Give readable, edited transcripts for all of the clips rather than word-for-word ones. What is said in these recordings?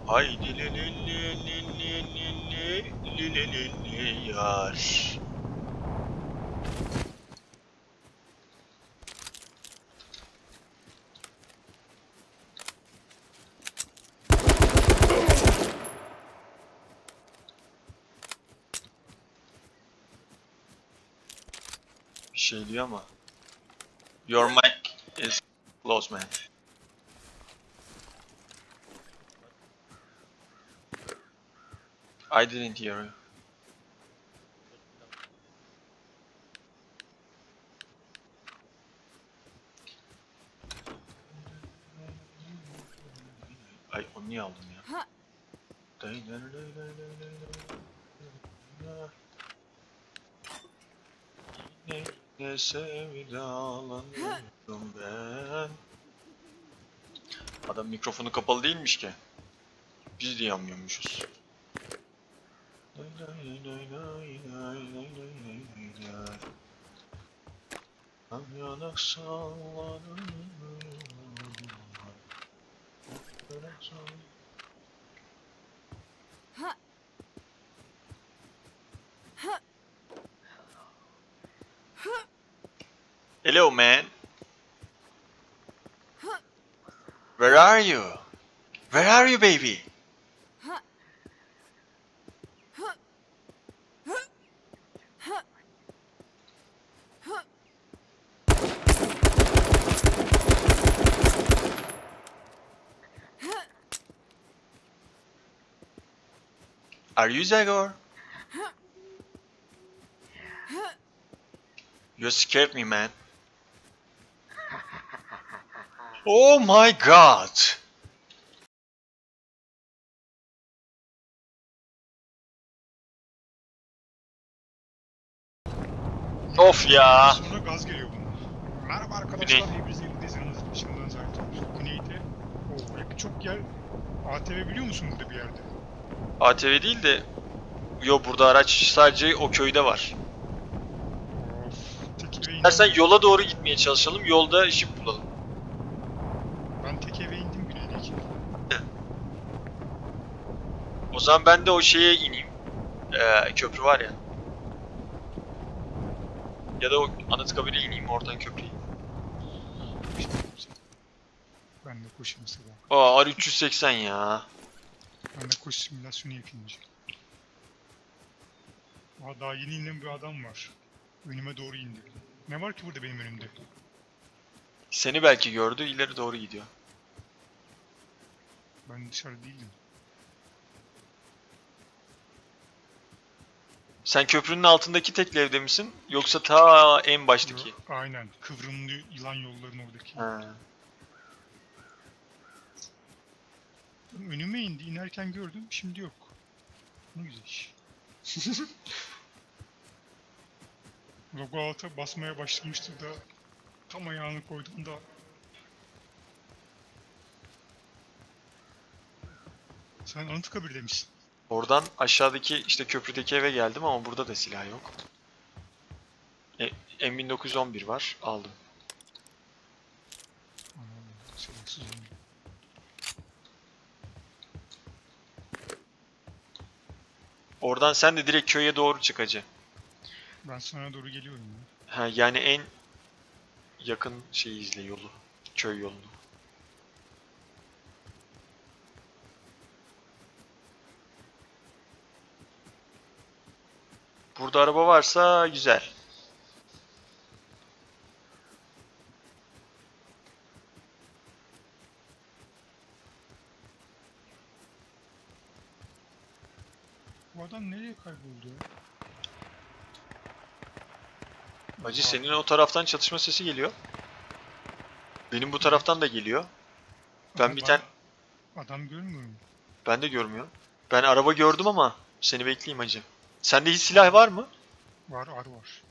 Haydi li li li li li li li li li li yar. Bir şey diyor ama. Your mic is close, man. I didn't hear you. Ay onu niye aldım ya? Ne sevdalanıyorum ben. Adam mikrofonu kapalı değilmiş ki. Biz de yanmıyormuşuz. Yanak sallanıyorum. Hello, man. Where are you? Where are you, baby? Are you Zagor? You scared me, man. Oh my god! Of ya! Sonra gaz geliyor buna. Merhaba arkadaşlar, hepiniz evindeyseniz şimdiden zahmet olmuş. Güney'de yakın çok yer. ATV biliyor musun burada bir yerde? ATV değil de... Yo, burada araç sadece o köyde var. Tek eve İstersen indim. yola doğru gitmeye çalışalım, yolda jip bulalım. Ben tek eve indim Güney'deki. O zaman ben de o şeye ineyim. Köprü var ya. Ya da o Anıtkabir'e ineyim, oradan köprüye. Ben de koş mesela. Aa, R380 ya. Ben de koş simülasyonu yapayım. Daha yeni inen bir adam var. Önüme doğru indi. Ne var ki burada benim önümde? Seni belki gördü, ileri doğru gidiyor. Ben dışarı değildim. Sen köprünün altındaki tekli evde misin? Yoksa ta en baştaki? Aynen. Kıvrımlı yılan yolların oradaki. Ha. Önüme indi. İnerken gördüm. Şimdi yok. Ne güzel iş. Logo alta basmaya başlamıştı da tam ayağını koyduğunda sen Anıtkabir'de misin? Oradan aşağıdaki işte köprüdeki eve geldim ama burada da silah yok. M1911 var, aldım. Silahsız olmuyor. Oradan sen de direkt köye doğru çık hacı. Ben sana doğru geliyorum ya. Ha, yani en yakın şeyi izle, yolu. Köy yolunu. Burada araba varsa güzel. Bu adam nereye kayboldu ya? Hacı, senin o taraftan çatışma sesi geliyor. Benim bu taraftan da geliyor. Ben bir tane... Adam görmüyorum. Ben de görmüyorum. Ben araba gördüm ama seni bekleyeyim hacı. Sende hiç silah var mı? Var, var.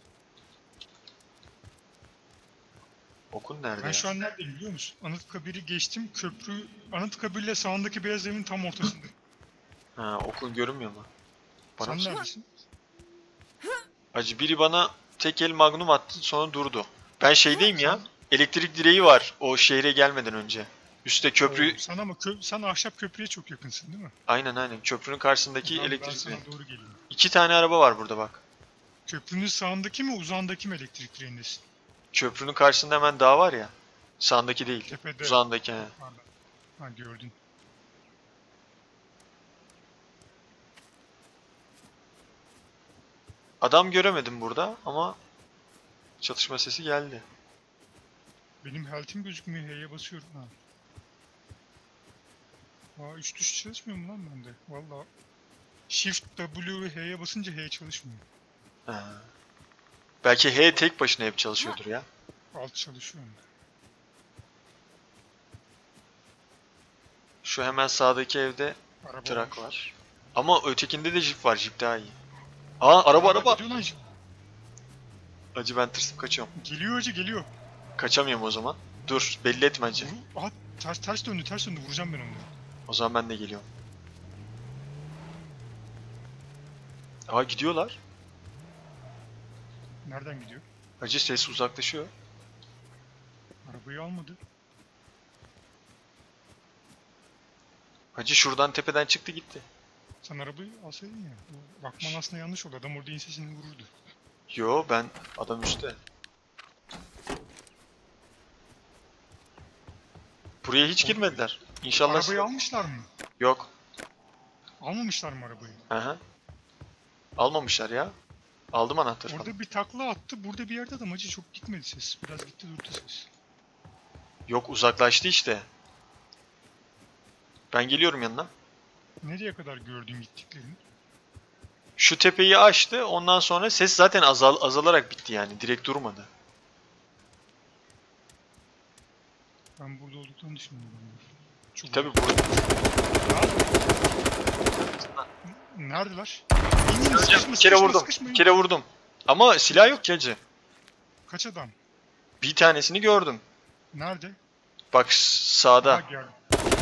Okun nerede Ben ya? şu an neredeyim biliyor musun? Anıtkabir'i geçtim. Köprü Anıtkabir'le sağındaki beyaz evin tam ortasındayım. Ha, okun görünmüyor mu? Bana Sen neredesin? Hacı, biri bana tek el magnum attı, sonra durdu. Ben şeydeyim ya. Elektrik direği var o şehre gelmeden önce. Üste köprü... Sen ama sen ahşap köprüye çok yakınsın değil mi? Aynen. Köprünün karşısındaki Ben elektrik sana direği. doğru geleyim. 2 tane araba var burada bak. Köprünün sağındaki mi uzağındaki mi elektrik direğindesin? Köprünün karşısında hemen dağ var ya. Sağındaki değil. Tepede. Uzağındaki. He. Pardon. Ha gördün. Adam göremedim burada ama çatışma sesi geldi. Benim health'im gözükmüyor. H'ye basıyorum. Ha. Aa 3 tuş çalışmıyor mu lan bende? Valla. Shift W ve H'ye basınca H çalışmıyor. Ha. Belki H tek başına hep çalışıyordur ya. Alt çalışıyor mu? Şu hemen sağdaki evde Araba trak var. Ama ötekinde de jip var. Jip daha iyi. Aa araba. Gidiyor lan. Acı ben tırsıp kaçıyorum. Geliyor hacı geliyor. Kaçamıyorum o zaman. Dur belli etme acı. Aha ters döndü vuracağım ben onu. O zaman ben de geliyorum. Aa gidiyorlar. Nereden gidiyor? Acı ses uzaklaşıyor. Arabayı almadı. Hacı şuradan tepeden çıktı gitti. Sen arabayı alsaydın ya. Bakman aslında yanlış oldu. Adam orada inse seni vururdu. Yo ben adam üstte. Buraya hiç girmediler. İnşallah. Arabayı almışlar mı? Yok. Almamışlar mı arabayı? Aha. Almamışlar ya. Aldım anahtarı falan. Orada bir takla attı. Burada bir yerde adam acı çok gitmedi ses. Biraz gitti durdu ses. Yok uzaklaştı işte. Ben geliyorum yanına. Nereye kadar gördün gittiklerini? Şu tepeyi açtı. Ondan sonra ses zaten azalarak bitti yani. Direkt durmadı. Ben burada olduklarını düşünüyorum. Çok Tabii burada. Neredeler? Bir kere vurdum. Bir kere vurdum. Ama silah yok ki hacı. Kaç adam? Bir tanesini gördüm. Nerede? Bak sağda. Ha, geldi.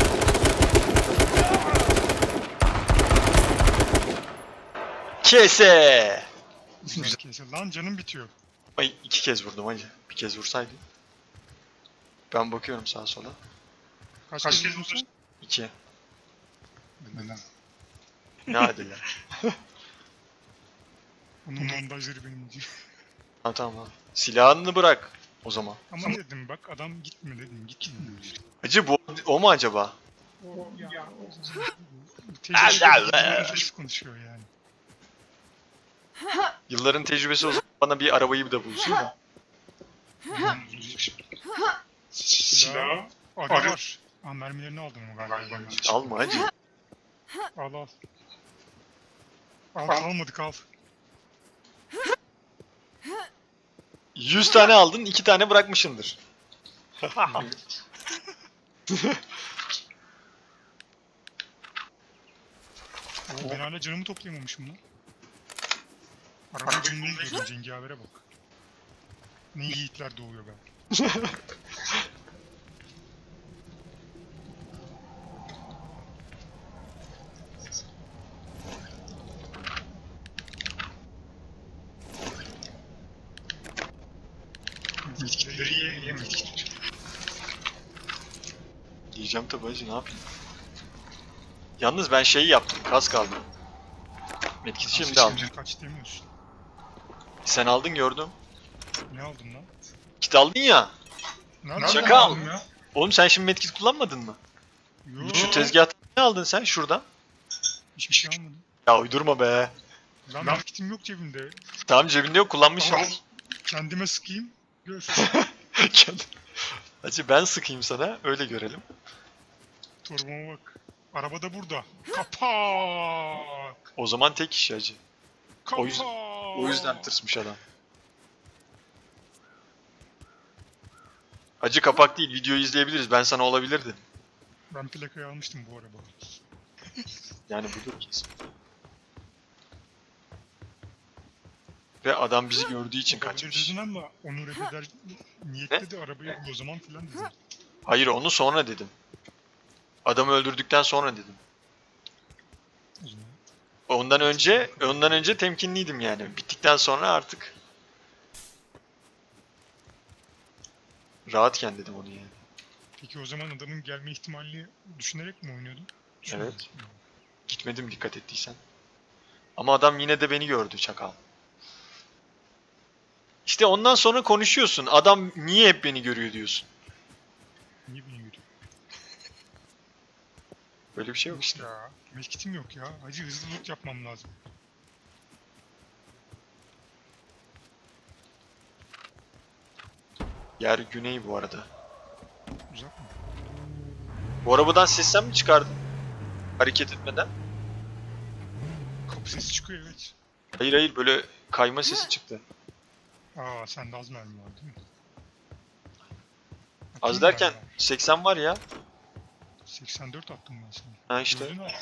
Kese. Neyse, lan canım bitiyor. Ay 2 kez vurdum hacı. Bir kez vursaydım. Ben bakıyorum sağa sola. Kaç kez vurdun? 2. Neden? Ne hadi lan. Onun bandajları benim diyor. Tamam abi. Silahını bırak o zaman. Ama dedim bak adam gitme dedim gitmiyor. Hacı bu o mu acaba? Tecrübeli konuşuyor yani. Yılların tecrübesi o zaman bana bir arabayı da bulsun da. Silah. Arı var. Aa mermilerini aldım ama galiba. Alma hacı. Al al. Al almadık al. 100 tane aldın 2 tane bırakmışındır. Ben hala canımı toplayamamışım lan. Araba cümleyi görüyorum cengavere bak. Ne yiğitler doğuyor be. Bitkileri yemedik. Diyeceğim tabi hacı ne yapayım. Yalnız ben şeyi yaptım kask aldım. Medkit şimdi aldım. Kaç demiyorsun. Sen aldın gördüm. Ne aldın lan? Kit aldın ya. Nereden Şaka. aldın ya? Oğlum sen şimdi medkit kullanmadın mı? Yo. Şu tezgahtan ne aldın sen şuradan? Hiçbir şey almadım. Ya uydurma be. Lan medkitim yok cebimde. Tamam cebinde yok kullanmışsın. Kendime sıkayım. Gör. Hacı ben sıkayım sana öyle görelim. Torbama bak. Araba da burada. Kapak. O zaman tek kişi hacı. Kapak. O yüzden tırsmış adam. Hacı kapak değil videoyu izleyebiliriz ben sana olabilirdim. Ben plakayı almıştım bu araba. Yani budur kesin. Ve adam bizi gördüğü için kaçmış. Dedin ama onu reddeder niyette de arabayı bul o zaman filan dedim. Hayır onu sonra dedim. Adamı öldürdükten sonra dedim. O zaman. Ondan önce temkinliydim yani. Bittikten sonra artık rahatken dedim onu yani. Peki o zaman adamın gelme ihtimalini düşünerek mi oynuyordun? Evet. Gitmedim dikkat ettiysen. Ama adam yine de beni gördü çakal. İşte ondan sonra konuşuyorsun. Adam niye hep beni görüyor diyorsun. Niye beni görüyor? Böyle bir şey yok işte. Ya. Medkitim yok ya. Acı hızlı loot yapmam lazım. Yer güney bu arada. Uzak mı? Bu arabadan ses sen mi çıkardın? Hareket etmeden. Kapı sesi çıkıyor evet. Hayır hayır, böyle kayma sesi çıktı. Aa sende az mermi var değil mi? Az Atayım derken mermi. 80 var ya. 84 attım ben sana. Ha işte. Gördün mü?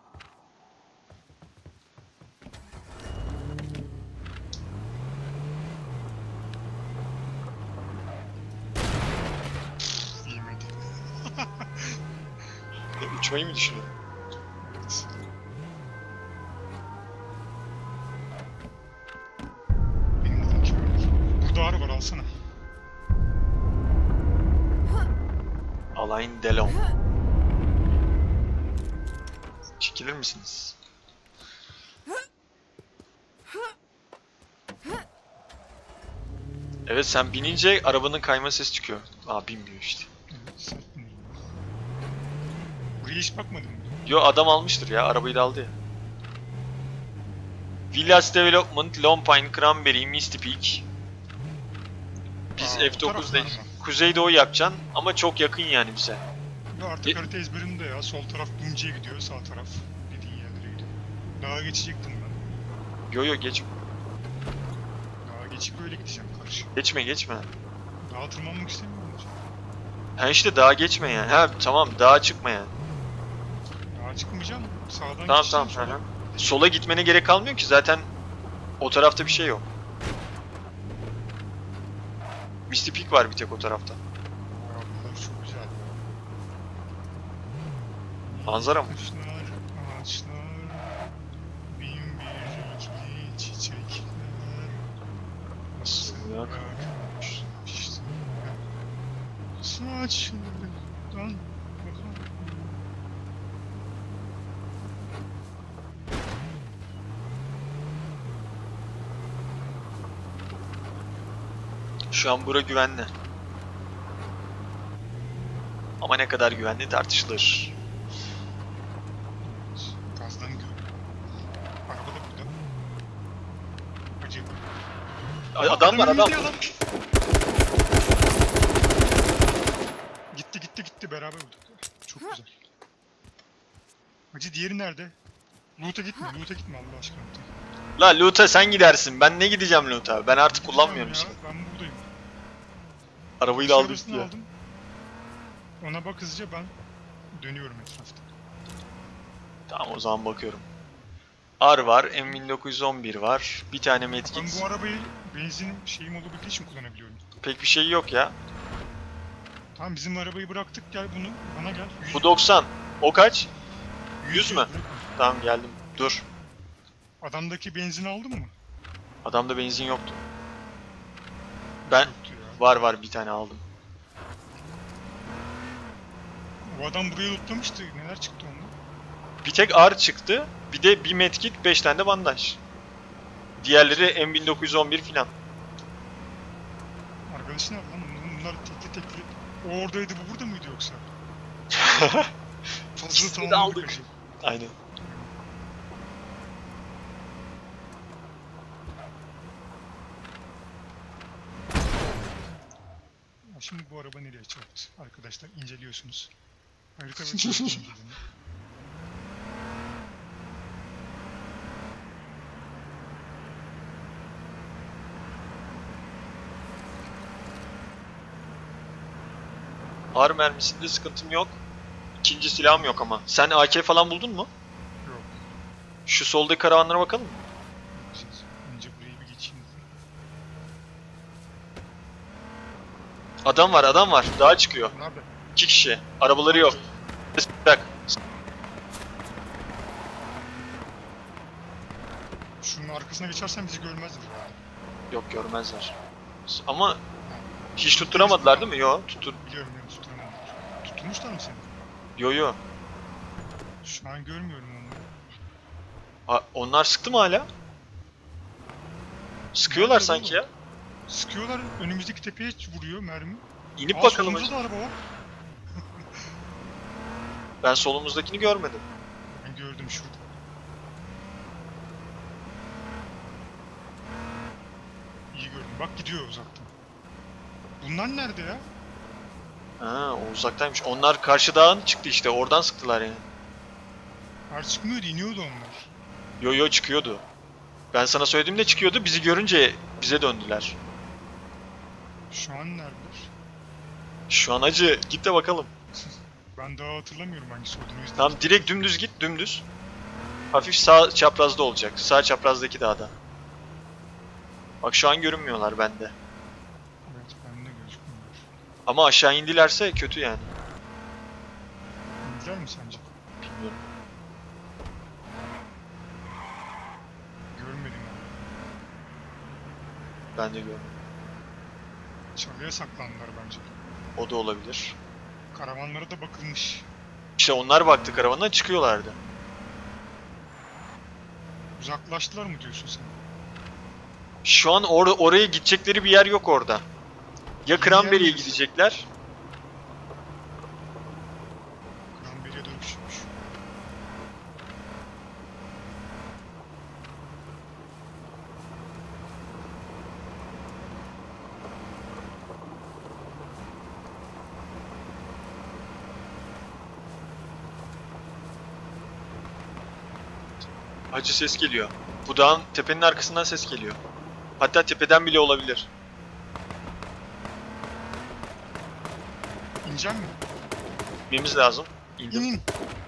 Yemedi. Uçmayı mı düşünüyorsun? Evet. Benim adım kim öyle? Burada arı var alsana. Alain Delon. Çekilir misiniz? Evet, sen binince arabanın kayma sesi çıkıyor. Aa, binmiyor işte. Evet sert mi? Buraya hiç bakmadın mı? Yo, adam almıştır ya, arabayı da aldı ya. Villas Development, Lone Pine, Cranberry, Misty Peak. Biz Aa, o F9'dayız. taraflar mı? Kuzeydoğu yapacaksın ama çok yakın yani bize. Ya artık harita ezberimde ya. Sol taraf Dumci'ye gidiyor, sağ taraf dediğin yerlere gidiyor. Dağa geçecektim ben. Yo yo, geç. Dağa geçip öyle gideceğim karşı. Geçme geçme. Dağa tırmanmak istemiyorum hocam. Ha işte, dağa geçme yani. Ha tamam, dağa çıkma yani. Dağa çıkmayacağım. Sağdan Tamam geçeceğim. tamam. Hı hı. Sola gitmene gerek kalmıyor ki zaten o tarafta bir şey yok. Misty Peak var bir tek o tarafta. Aa, bunlar çok güzel. Manzara mı? Ağaçlar, ağaçlar, bin bir ikili çiçekler. Nasıl ya? Bırakmış işte. Saçlarından bakan. Şu an bura güvenli. Ama ne kadar güvenli tartışılır. Gazdan gör. Araba da burada. Acı. Adam var, adam. Gitti beraber vurduk. Çok güzel. Acı diğeri nerede? Loot'a gitme Allah aşkına. La loot'a sen gidersin. Ben ne gideceğim loot'a? Ben artık kullanmıyorum Ya, işte. ben buradayım. Arabayı da aldık Arabasını diye. aldım. Ona bak hızlıca ben dönüyorum etrafta. Tamam, o zaman bakıyorum. R var, M1911 var. Bir tane Ben medkit. bu arabayı benzin şeyim olabildiği için kullanabiliyorum. Pek bir şey yok ya. Tamam bizim arabayı bıraktık gel bunu bana gel. 100, Bu 90. O kaç? 100 mü? bırak. Tamam, geldim. Dur. Adamdaki benzin aldın mı? Adamda benzin yoktu. Ben Yoktu ya. var bir tane aldım. O adam burayı lootlamıştı. Neler çıktı onda? Bir tek R çıktı. Bir de bir medkit, 5 tane de bandaj. Diğerleri M1911 filan. Arkadaşı nerede lan? Bunlar tekli. O oradaydı bu burada mıydı yoksa? Fazla İkisini de tamamladık aldık. acı. Aynen. Ya şimdi bu araba nereye çarptı? Arkadaşlar inceliyorsunuz. Harita ve kartı inceleyin. R mermisinde sıkıntım yok. İkinci silahım yok ama. Sen AK falan buldun mu? Yok. Şu soldaki karavanlara bakalım mı? Bakacağız. Önce burayı bir geçeyim. Adam var. Daha çıkıyor. Nerede? 2 kişi. Arabaları yok. Bırak. Şunun arkasına geçersen bizi görmezler. Yok, görmezler. Ama hiç tutturamadılar değil mi? Yok, tuttur. Biliyorum tutturamadılar. vurmuşlar mı seni? Yo yo. Şu an görmüyorum onları. Onlar sıktı mı hala? Sıkıyorlar Nerede sanki oğlum? ya. Sıkıyorlar, önümüzdeki tepeye vuruyor mermi. İnip bakalım. Solumuzda da araba var. Ben solumuzdakini görmedim. Ben gördüm şurada. İyi gördüm. Bak gidiyor uzaktan. Bunlar nerede ya? Ha, o uzaktaymış. Onlar karşı dağın çıktı işte. Oradan sıktılar yani. Artık çıkmıyordu, iniyordu onlar. Yo yo çıkıyordu. Ben sana söylediğimde çıkıyordu. Bizi görünce bize döndüler. Şu an neredeler? Şu an acı. Git de bakalım. Ben daha hatırlamıyorum hangisi olduğunu. O yüzden- Tamam direkt dümdüz git. Dümdüz. Hafif sağ çaprazda olacak. Sağ çaprazdaki dağda. Bak şu an görünmüyorlar bende. Evet, bende gözükmüyor. Ama aşağı indilerse kötü yani. İndiler mi sence? Bilmiyorum. Görmedim yani. Ben de görmedim. Çalıya saklandılar bence. O da olabilir. Karavanlara da bakılmış. İşte onlar baktı karavandan çıkıyorlardı. Uzaklaştılar mı diyorsun sen? Şu an oraya gidecekleri bir yer yok orada. Ya Cranberry'e neresi? gidecekler. Cranberry'e doğru küçülmüş. Acı ses geliyor. Bu dağın tepenin arkasından ses geliyor. Hatta tepeden bile olabilir. İnecek mi? İnmemiz lazım. İndim. İnin.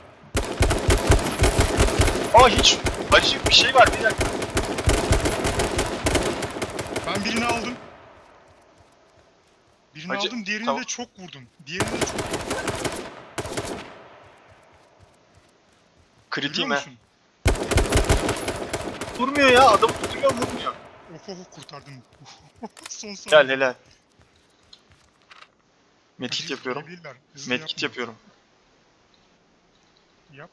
Hiç. Acı bir şey var bir dakika. Ben birini aldım. Birini Acı- aldım, diğerini tamam. de çok vurdum. Diğerini de çok vurdum. Kritiğim Görüyor he. musun? Vurmuyor ya. Adam tutuyor vurmuyor. Kurtardım. Son Helal saniye. helal. Medkit Hızlı yapıyorum. yapabilirler. Hızlı Medkit yapma. yapıyorum. Yap.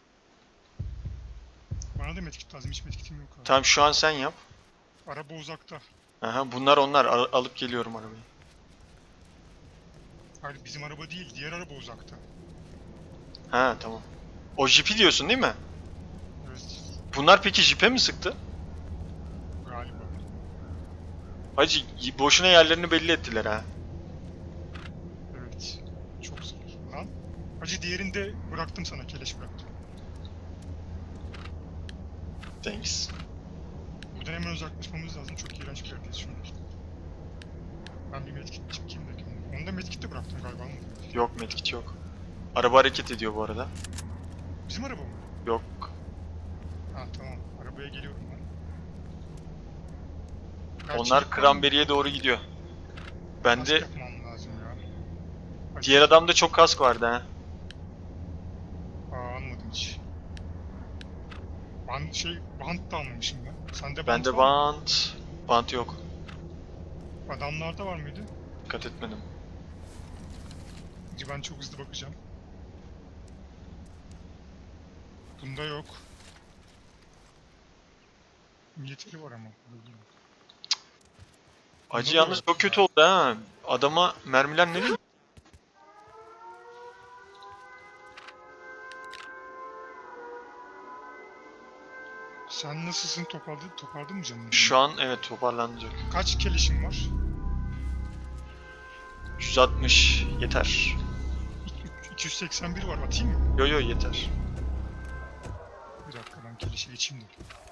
Bana da medkit lazım. Hiç medkitim yok abi. Tamam şu an sen yap. Araba uzakta. Aha, bunlar onlar. Alıp geliyorum arabayı. Hayır, bizim araba değil. Diğer araba uzakta. Ha tamam. O jipi diyorsun değil mi? Evet. Bunlar peki jipe mi sıktı? Galiba. Hacı boşuna yerlerini belli ettiler ha. Evet. Çok zor. Lan. Hacı diğerini de bıraktım sana. Keleş bıraktım. Thanks. Buradan hemen uzaklaşmamız lazım. Çok iğrenç bir yerdeyiz şu an. Ben bir medkit çekeyim de kendime. Onu da medkit de bıraktım galiba. Yok medkit yok. Araba hareket ediyor bu arada. Bizim araba mı? Yok. Ha tamam. Arabaya geliyorum ben. Ya Onlar çelik Cranberry'e doğru gidiyor. kask Bende yapmam lazım ya. Hadi. diğer adamda çok kask vardı ha. Anladım hiç. Ben bant da almamışım ben. Sende bant Bende var mı? bant yok. Adamlarda var mıydı? Dikkat etmedim. Ben çok hızlı bakacağım. Bunda yok. Militeri var ama. Acı Bunda da yalnız yok çok kötü ya. oldu ha. Adama mermiler nereye? Sen nasılsın? Topardın mı canım? Şu an evet toparlanacak. Kaç keleşin var? 160 yeter. 281 var. Atayım mı? Yo yo yeter. Bir dakika ben keleşe geçeyim de.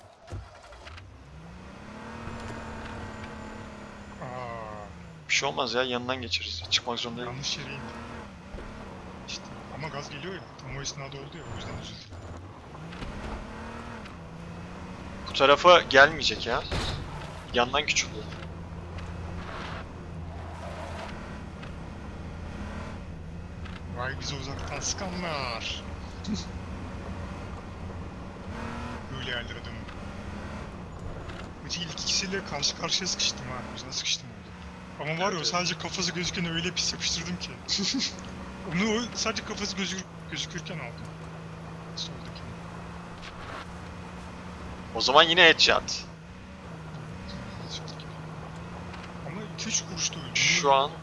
Bir şey olmaz ya yanından geçeriz. Çıkmak zorunda değil. Yanlış yere indim. İşte ama gaz geliyor ya. Tam o esnada oldu ya. O yüzden üzüldüm. Bu tarafa gelmeyecek ya. Yandan küçülüyor. Vay bize uzaktan sıkanlar. Böyle yerler adamı. Gıcı ilk ikisiyle karşı karşıya sıkıştım ha. Güzel sıkıştım orada. Ama var ya Evet. sadece kafası gözüken öyle pis yapıştırdım ki. Onu sadece kafası gözükürken aldım. Soldaki. O zaman yine headshot. Ama 2-3 vuruşta öldü. Şu an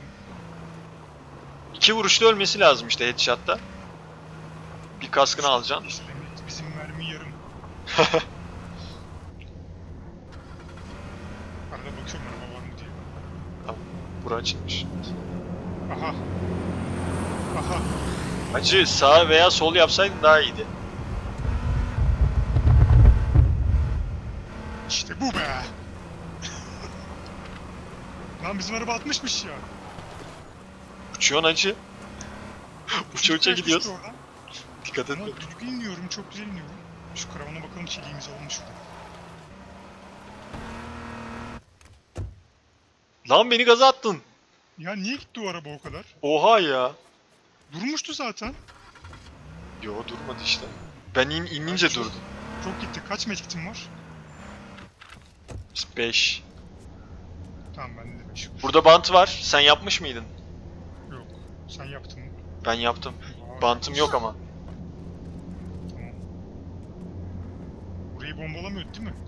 2 vuruşta ölmesi lazım işte headshot'ta. Bir kaskını alacaksın. İşte bizim mermi yarım. Arada bakıyorum araba var mı diye. Bura çıkmış. Aha. Aha. Hacı sağ veya sol yapsaydın daha iyiydi. İşte bu be. Lan bizim araba atmışmış ya. Uçuyorsun hacı. Uça uça gidiyoruz. Oradan. Dikkat et. Ama düzgün iniyorum, çok güzel iniyorum. Şu karavana bakalım, çeliğimiz olmuş şurada. Lan beni gaza attın. Ya niye gitti o araba o kadar? Oha ya. Durmuştu zaten. Yo durmadı işte. Ben inince Çok- durdu. Çok gitti. Kaç medkitim var? 5. Tamam bende de 5 var. Burada bant var. Sen yapmış mıydın? Yok. Sen yaptın mı? Ben yaptım. Aa, Bantım yok ama. Tamam. Burayı bombalamıyor değil mi?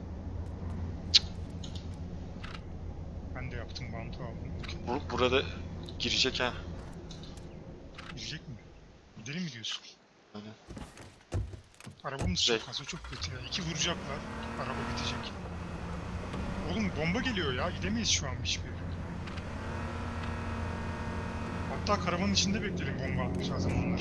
Ben de yaptım, bantı aldım. Okey. Burada girecek ha. Girecek mi? Gidelim mi diyorsun? Aynen. Arabamız Güzel. çok az, o çok kötü ya. 2 vuracaklar, araba bitecek. Oğlum bomba geliyor ya, gidemeyiz şu an hiçbir yere. Hatta karavanın içinde bekleyelim bomba atmayacağı zamanlar.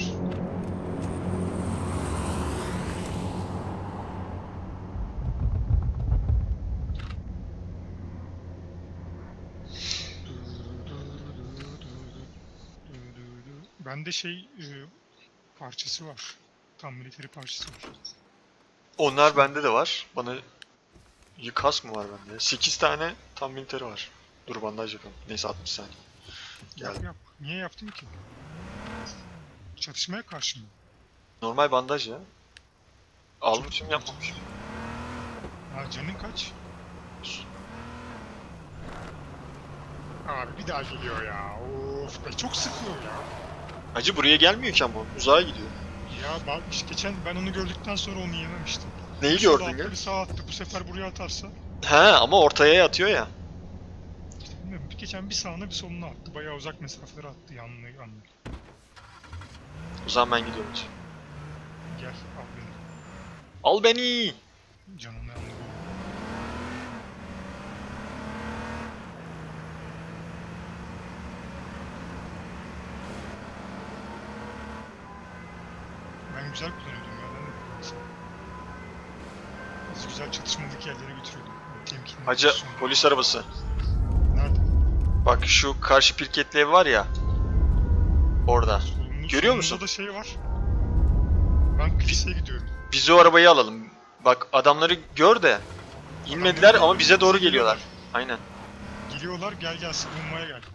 Bende parçası var. Tam militeri parçası var. Onlar bende de var. Bana kask mı var bende? 8 tane tam militeri var. Dur bandaj yapalım. Neyse 60 saniye. Yap Geldi. yap. Niye yaptın ki? Çatışmaya karşı mı? Normal bandaj ya. Almışım yapmamışım. Ha, canın kaç? Abi bir daha geliyor ya. Of be, çok sıkıyor ya. Hacı buraya gelmiyor ki ama. Uzağa gidiyor. Ya bak işte geçen ben onu gördükten sonra onu yememiştim. Neyi Bir sola gördün attı, ya? bir sağa attı. Bu sefer buraya atarsa. He ama ortaya atıyor ya. İşte bilmiyorum. Geçen bir sağına bir soluna attı. Bayağı uzak mesafelere attı. Yanlı. O zaman ben gidiyorum hacı. Gel al beni. Al beni. Canını yanlı. Ben güzel kullanıyordum ya. Ben de kullanıyorum. Biz güzel çatışmalık yerlere götürüyordum. Temkinli. Hacı polis arabası. Nerede? Bak şu karşı pirketli ev var ya. Orada. Solumuz- Görüyor musun? solumuzda da şey var. Ben kiliseye gidiyorum. Biz o arabayı alalım. Bak adamları gör de. İnmediler ama bize doğru geliyorlar. Aynen. Geliyorlar, gel savunmaya gel.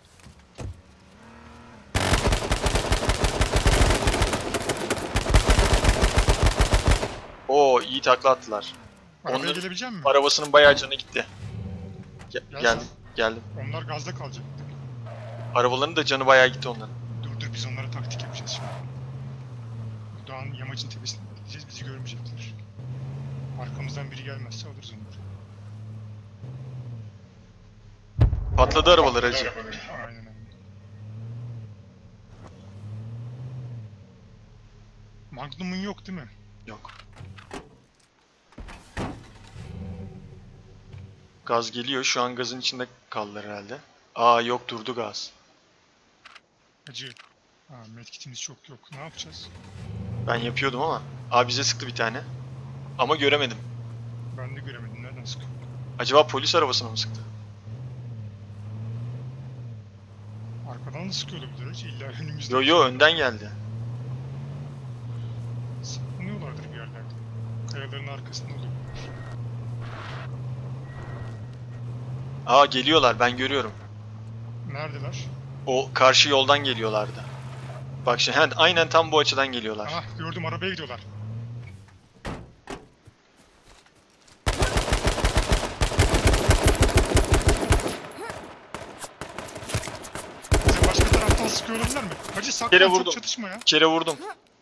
Oo iyi takla attılar. Arabaya Onların gelebilecek misin? arabasının bayağı canı gitti. Gel Geldim. Geldim. Onlar gazda kalacak. Arabalarının da canı bayağı gitti onların. Dur biz onlara taktik yapacağız şimdi. Bu dağın yamacın tepesine gideceğiz, bizi görmeyecekler. Arkamızdan biri gelmezse alırız onları. Patladı arabalar hacı. Aynen öyle. Magnum'un yok değil mi? Yok. Gaz geliyor. Şu an gazın içinde kaldılar herhalde. Aa yok durdu gaz. Hacı. Medkitimiz çok yok. Ne yapacağız? Ben yapıyordum ama. Aa bize sıktı bir tane. Ama göremedim. Ben de göremedim. Nereden sıkıyor? Acaba polis arabasına mı sıktı? Arkadan da sıkıyor olabilir hacı. İlla önümüzde. Yo önden geldi. Saklanıyorlardır bir yerlerde. Kayaların arkasında olabilir. Aa geliyorlar ben görüyorum. Neredeler? O karşı yoldan geliyorlardı. Bak şimdi aynen tam bu açıdan geliyorlar. Ah gördüm, arabaya gidiyorlar. Bize başka taraftan sıkıyor olabilirler mi? Hacı saklan, Kere çok vurdum. çatışma ya. Bir kere vurdum.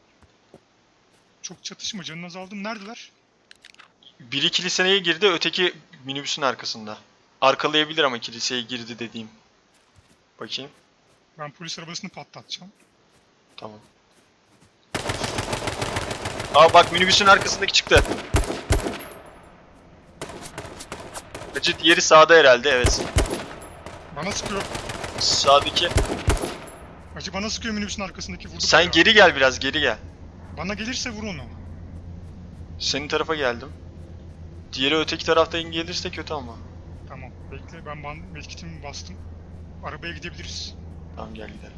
Çok çatışma, canını azaldım. Neredeler? Biri kiliseye girdi, öteki minibüsün arkasında. Arkalayabilir ama kiliseye girdi dediğim. Bakayım. Ben polis arabasını patlatacağım. Tamam. Aa bak, minibüsün arkasındaki çıktı. Hacı diğeri sağda herhalde, evet. Bana sıkıyor. Sağdaki. Acı bana sıkıyor minibüsün arkasındaki, vurdu Sen bayağı. geri gel, biraz geri gel. Bana gelirse vur onu. Senin tarafa geldim. Diğeri öteki taraftan gelirse kötü ama. Tamam, bekle, ben medkitimi bastım. Arabaya gidebiliriz. Tamam, gel gidelim.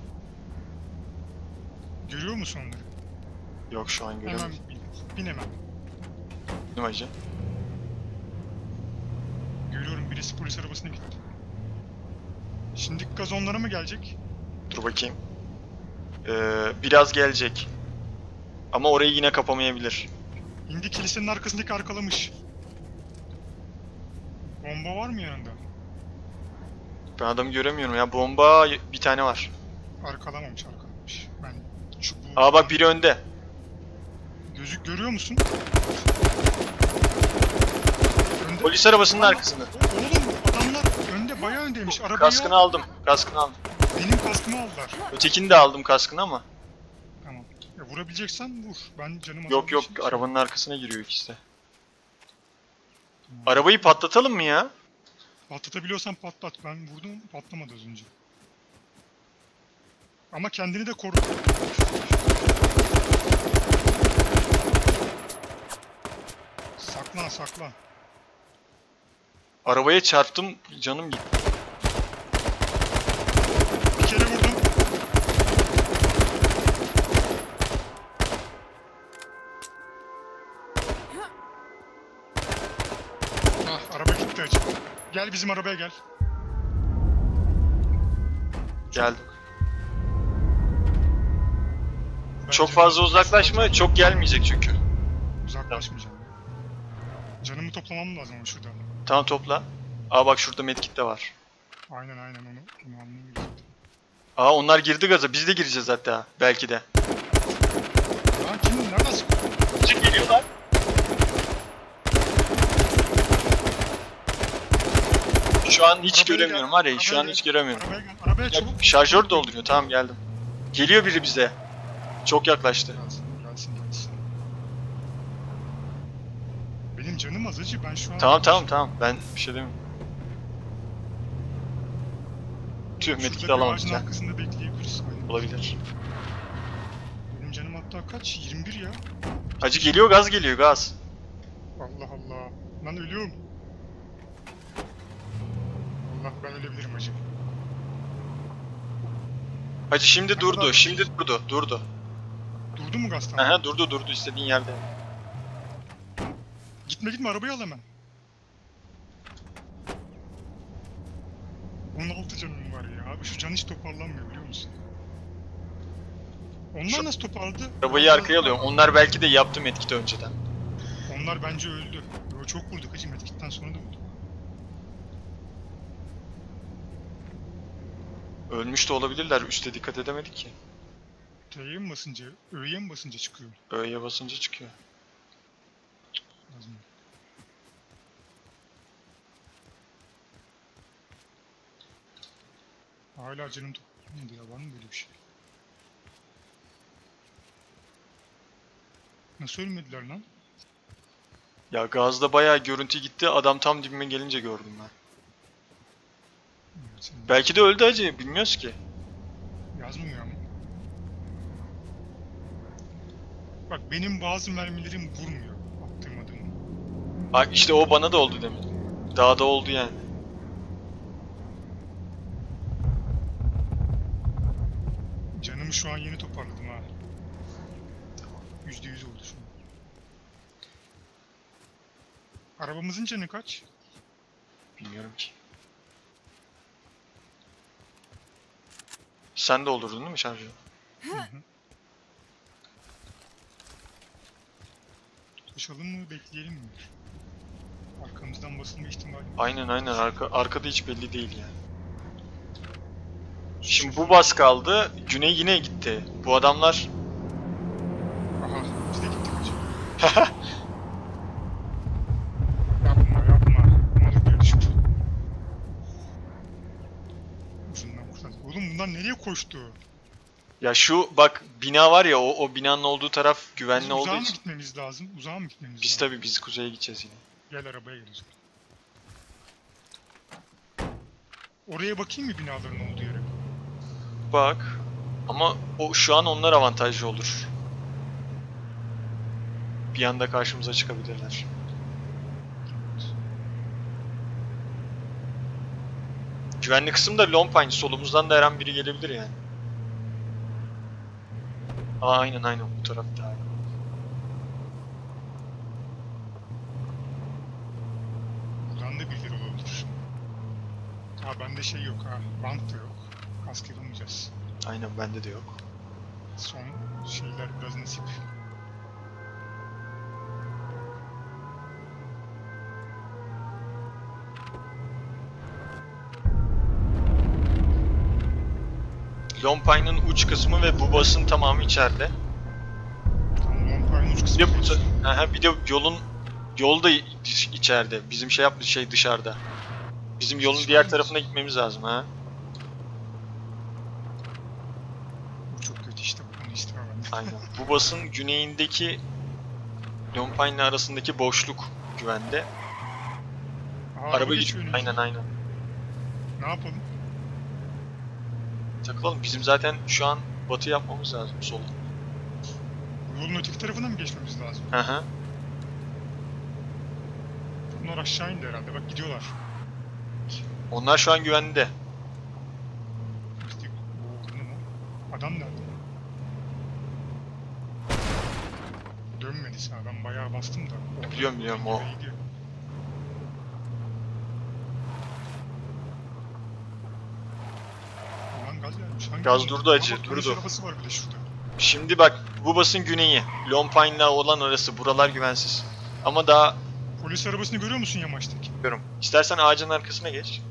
Görüyor musun onları? Yok, şu an Hemen göremiyorum. bin hemen. Değil mi hacı? Görüyorum, birisi polis arabasına gitti. Şimdi gaz onlara mı gelecek? Dur bakayım. Biraz gelecek. Ama orayı yine kapamayabilir. İndi, kilisenin arkasındaki arkalamış. Bomba var mı yanında? Ben adamı göremiyorum ya. Bomba bir tane var. Arkalamış. Ben çubuğu... Aa bak, biri önde. Gözük görüyor musun? Önde. Polis arabasının arkasında. Oğlum adamlar önde, bayağı öndeymiş. Arabayı Kaskını al. aldım. Kaskını aldım. Benim kaskımı aldılar. Ötekini de aldım, kaskını ama. Tamam. Ya vurabileceksen vur. Ben canım Yok yok, azaldığı için- arabanın arkasına giriyor ikisi de. Tamam. Arabayı patlatalım mı ya? Patlatabiliyorsan patlat. Ben vurdum, patlamadı az önce. Ama kendini de koru. Saklan. Arabaya çarptım, canım gitti. Bir kere vurdum. Araba gitti acı. Gel bizim arabaya gel. Geldim. Ben Çok canımı- fazla uzaklaşma, çok gelmeyecek çünkü. Uzaklaşmayacağım. Canımı toplamam lazım ama şurada. Tamam, topla. Aa bak, şurada medkit de var. Aynen onu almam lazım. Aa, onlar girdi gaza, biz de gireceğiz hatta, belki de. Lan kim? Nereden sıkıyor? Çık, geliyorlar. Şu an hiç Arabaya göremiyorum gel, var ya, şu arabaya an gel. hiç göremiyorum. Arabaya gel. Arabaya Ya, çabuk. şarjör dolduruyor, tamam geldim. Geliyor biri bize. Çok yaklaştı. Gelsin. Benim canım az acı, ben şu an... Tamam, ben bir şey demiyorum. Tüh, medkit Şurada bir alamadık ağacın ya. arkasında bekleyebiliriz. Aynen. Olabilir. Benim canım hatta kaç? 21 ya. Hacı geliyor, gaz geliyor, gaz. Allah Allah. Lan ölüyorum. Allah, ben ölebilirim acı. Hacı şimdi Ne durdu, kadar- şimdi durdu. Durdu mu gaz? Aha, durdu, istediğin yerde. Gitme arabayı al hemen. 16 canım var ya. Abi şu can hiç toparlanmıyor, biliyor musun? Onlar Şu- nasıl toparladı? Arabayı arkaya alıyorum. Onlar belki de yaptı medkiti önceden. Onlar bence öldü. Yo, çok vurduk hacı, medkitten sonra da vurduk. Ölmüş de olabilirler, üste dikkat edemedik ki. T'ye mi basınca, Ö'ye mi basınca çıkıyor? Ö'ye basınca çıkıyor. Lazım. Hala canım toplanmadı ya, var mı böyle bir şey? Nasıl ölmediler lan? Ya gazda bayağı görüntü gitti, adam tam dibime gelince gördüm ben. Belki de öldü hacı, bilmiyoruz ki. Yazmıyor ama. Bak benim bazı mermilerim vurmuyor attığım adamı. Bak işte o bana da oldu demin. Dağda oldu yani. Canımı şu an yeni toparladım ha. %100 oldu şu an. Arabamızın canı kaç? Bilmiyorum ki. Sen de olurdun değil mi şarjı? Hı hı. Tutuşalım mı, bekleyelim mi? Arkamızdan basılma ihtimali var. Aynen arkada hiç belli değil yani. Şimdi bu bas kaldı. Güney yine gitti. Bu adamlar Aha, biz de gittik hocam. Yapma. Ne olur böyle düşün. Ucundan kurtar. Oğlum bunlar nereye koştu? ya şu bak bina var ya o binanın olduğu taraf Biz güvenli olduğu uzağa mı için. gitmemiz lazım? Uzağa mı gitmemiz Biz lazım? tabii biz kuzeye gideceğiz yine. Gel arabaya gel o zaman. Oraya bakayım mı binaların olduğu yere? Bak. Ama o şu an onlar avantajlı olur. Bir anda karşımıza çıkabilirler. Güvenli kısımda Lompine, solumuzdan da her an biri gelebilir yani. Aa, aynen bu tarafta. Buradan da birileri olabilir. Ha bende şey yok ha. Bant da yok. Kask yapamayacağız. Aynen bende de yok. Son şeyler biraz nasip. Lompine'ın uç kısmı ve bu basın tamamı içeride. Tamam, Lompine'ın uç Bir kısmı de, geçti. bir de yol da içeride. Bizim şey dışarıda. Bizim yolun diğer tarafına gitmemiz lazım ha. Bu çok kötü işte, bunu istemem ben. Aynen. Bu basın güneyindeki Lompine ile arasındaki boşluk güvende. Aa, Araba geçiyor önümüzden. aynen. Ne yapalım? Takılalım. Bizim zaten şu an batı yapmamız lazım sola. Yolun öteki tarafına mı geçmemiz lazım? Hı hı. Bunlar aşağı indi herhalde, bak gidiyorlar. Onlar şu an güvende. İşte, bu ne lan? Adam nerede? Dönmedi sağa, ben bayağı bastım da. Orada Biliyorum o. gidiyor. Ulan gaz gelmiş. Hangi Gaz yolun- durdu acı, Aa, bak, polis durdu. arabası var bir de şurada. Şimdi bak bu basın güneyi. Lompine'la olan arası. Buralar güvensiz. Ama daha Polis arabasını görüyor musun yamaçtaki? bilmiyorum. İstersen ağacın arkasına geç.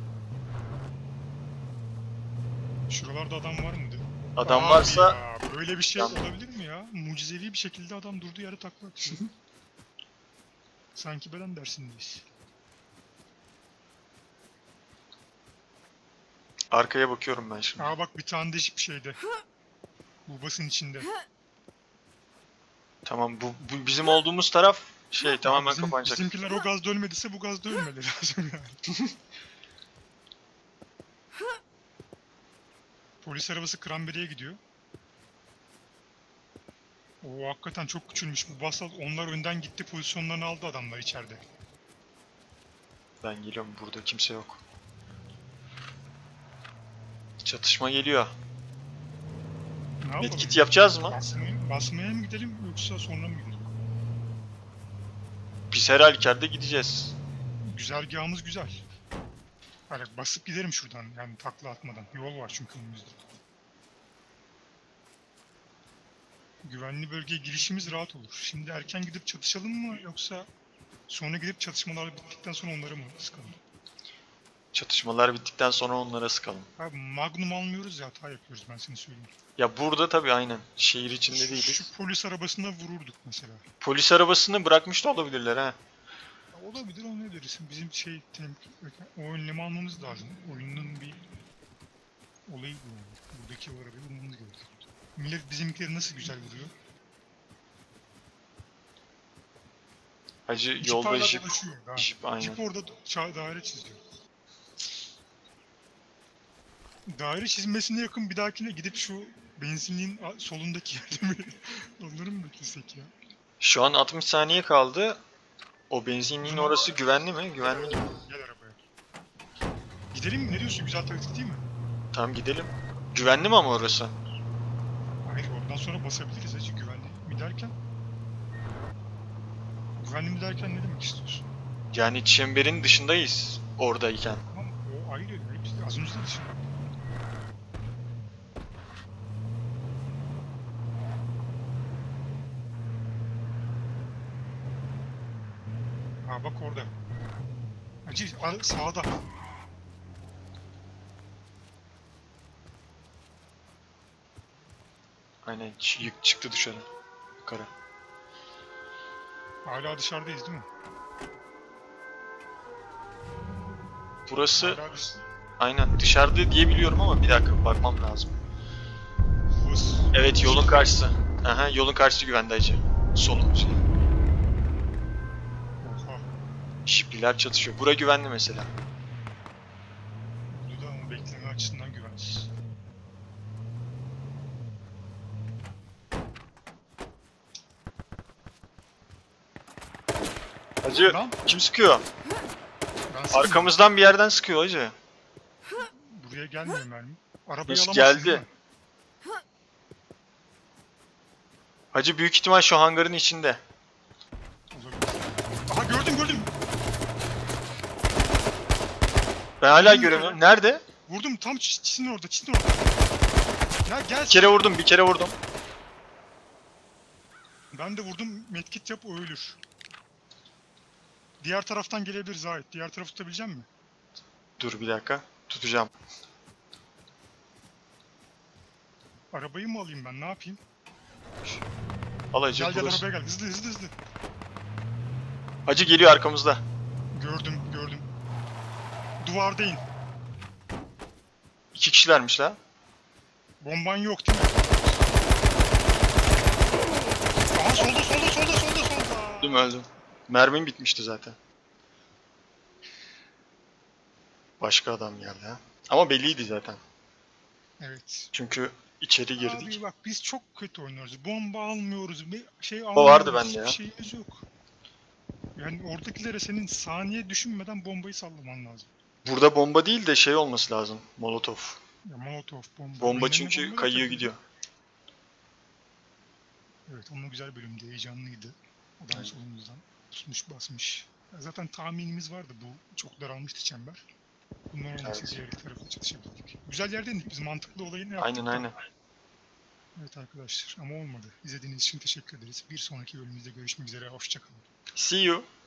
Şuralarda adam var mıydı? Adam Abi varsa ya, böyle bir şey Tamam. olabilir mi ya? Mucizevi bir şekilde adam durduğu yere takla atıyor. Sanki beden dersindeyiz. arkaya bakıyorum ben şimdi. Aa bak, bir tane değişik bir şeyde. Bu basın içinde. Tamam bu bizim olduğumuz taraf şey tamamen Bizim, kapanacak. bizimkiler o gazda ölmediyse bu gazda ölmeleri lazım yani. Polis arabası Cranberry'e gidiyor. O hakikaten çok küçülmüş. Bu basal onlar önden gitti, pozisyonlarını aldı adamlar içeride. Ben geliyorum, burada kimse yok. Çatışma geliyor. Ne yapalım? Medkit yapacağız mı? Basmaya mı gidelim yoksa sonra mı gidelim? Biz her halükarda gideceğiz. Güzergahımız güzel. Hani basıp giderim şuradan, yani takla atmadan. Yol var çünkü önümüzde. Güvenli bölgeye girişimiz rahat olur. Şimdi erken gidip çatışalım mı, yoksa sonra gidip çatışmalar bittikten sonra onları mı sıkalım? Çatışmalar bittikten sonra onlara sıkalım. Abi Magnum almıyoruz ya, hata yapıyoruz, ben seni söyleyeyim. Ya burada tabii aynen. Şehir içinde Şu değiliz. polis arabasına vururduk mesela. Polis arabasını bırakmış da olabilirler ha. Ya olabilir, o ne dersin? Bizim o önlemi almamız lazım. Oyunun bir olayı bu yani. Buradaki o arabayı bulmamız gerekiyor. Millet bizimkileri nasıl güzel vuruyor. Hacı Jeep yolda hala jip. dolaşıyor. Ha. Jip aynen. Jeep orada daire çiziyor. Daire çizmesine yakın bir dahakine gidip şu benzinliğin solundaki yerde mi onları mı beklesek ya? Şu an 60 saniye kaldı. O benzinliğin Tamam. orası güvenli mi? Güvenli gibi. Gel arabaya. Gidelim mi? Ne diyorsun? Güzel taktik değil mi? Tamam gidelim. Güvenli mi ama orası? Hayır, oradan sonra basabiliriz acı, güvenli mi derken? Güvenli mi derken ne demek istiyorsun? Yani çemberin dışındayız oradayken. Tamam, o ayrı. Biz az önce de dışında. Ha bak orada. Acı sağda. Aynen yık çıktı dışarı. Yukarı. Hala dışarıdayız değil mi? Burası Hala aynen dışarıda diye biliyorum ama bir dakika bakmam lazım. burası. Evet yolun karşısı. Aha yolun karşısı güvende acı. Solun şey. Oha. Şipliler çatışıyor. Bura güvenli mesela. Bu da ama bekleme açısından güvensiz. Hacı Lan kim sıkıyor? ben sıkayım. Arkamızdan bir yerden sıkıyor hacı. Buraya gelmiyor mermi. Arabayı Hiç alamazsın değil geldi. mi? Hacı büyük ihtimal şu hangarın içinde. Olabilir. Aha gördüm. Ben hala Vurdum göremiyorum. bir kere. Nerede? Vurdum tam çitin orada. Ya gel. Bir kere vurdum. Ben de vurdum. Medkit yap o ölür. Diğer taraftan gelebilir Zahit. Diğer tarafı tutabilecek misin? Dur bir dakika. Tutacağım. Arabayı mı alayım ben? Ne yapayım? Al hacı. Gel burası. arabaya gel. Hızlı. Hacı geliyor arkamızda. Gördüm. Duvardayım. 2 kişilermiş la. Bomban yok değil mi? Aha solda. Öldüm öldüm. Mermim bitmişti zaten. Başka adam geldi ha. Ama belliydi zaten. Evet. Çünkü içeri girdik. Abi bak biz çok kötü oynuyoruz. Bomba almıyoruz. Bir şey O vardı almıyoruz. bende ya. Hiçbir şeyimiz yok. Yani oradakilere senin saniye düşünmeden bombayı sallaman lazım. Burada bomba değil de şey olması lazım. Molotof. Ya Molotov bomba. Bomba Önlerine çünkü bomba da kayıyor takıldı. gidiyor. Evet onun güzel bölümdü. Heyecanlıydı. Adam Aynen. solumuzdan tutmuş basmış. Ya zaten tahminimiz vardı. Bu çok daralmıştı çember. Bunlar olmasa Evet. diğer iki tarafla çatışabildik. Güzel yerde indik. Biz mantıklı olayını yaptık Aynen da. aynen. Evet arkadaşlar ama olmadı. İzlediğiniz için teşekkür ederiz. Bir sonraki bölümümüzde görüşmek üzere. Hoşçakalın. See you.